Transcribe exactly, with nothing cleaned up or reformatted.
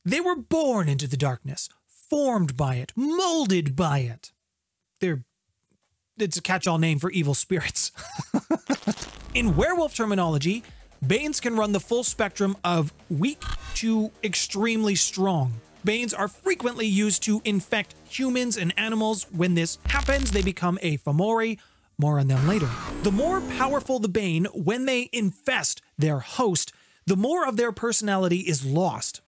They were born into the darkness, formed by it, molded by it. They're, it's a catch-all name for evil spirits. In werewolf terminology, Banes can run the full spectrum of weak to extremely strong. Banes are frequently used to infect humans and animals. When this happens, they become a Fomori. More on them later. The more powerful the Bane, when they infest their host, the more of their personality is lost.